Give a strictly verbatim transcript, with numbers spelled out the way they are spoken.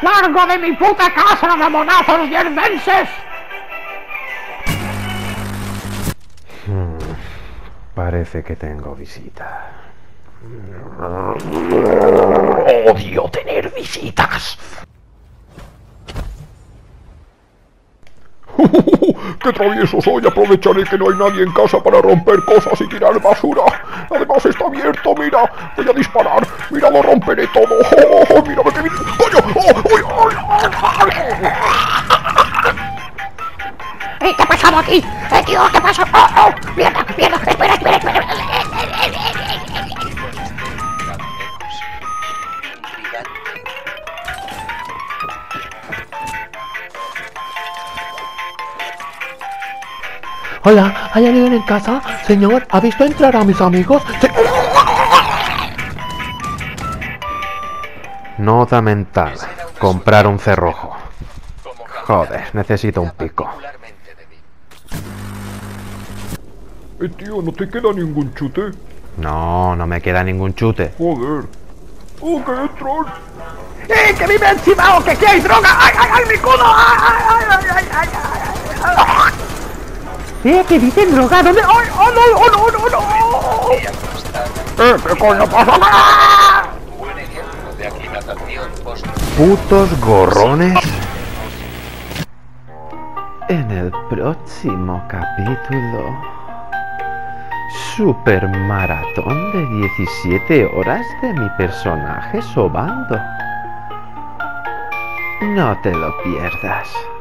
¡Largo de mi puta casa, mamonazos yermenses! Hmm, parece que tengo visita. Odio tener visitas. ¡Qué travieso soy! Aprovecharé que no hay nadie en casa para romper cosas y tirar basura. Además está abierto, mira. Voy a disparar. Mira, lo romperé todo. ¡Oh, oh, mírame que viene! ¡Coño! ¡Oh, oh, oh, oh! ¡Eh, qué ha pasado aquí! ¡Eh, tío, qué pasa! ¡Oh, oh! ¡Mierda, mierda! ¡Espera, espera, espera! Hola, ¿hay alguien en casa? Señor, ¿ha visto entrar a mis amigos? Se... Nota mental. Comprar un cerrojo. Joder, necesito un pico. Eh, tío, ¿no te queda ningún chute? No, no me queda ningún chute. Joder. ¡Oh, que entran! ¡Eh, que vive encima! ¡O que aquí hay droga! ¡Ay, ay, ay, mi culo! ¡Ay, ay, ay, ay, ay, ay, ay! ¡Eh, que dicen droga! ¿Dónde? ¡Ay, oh, no, oh, no, no, no! ¡Eh, qué coño pasa! Putos gorrones. En el próximo capítulo, super maratón de diecisiete horas de mi personaje sobando. No te lo pierdas.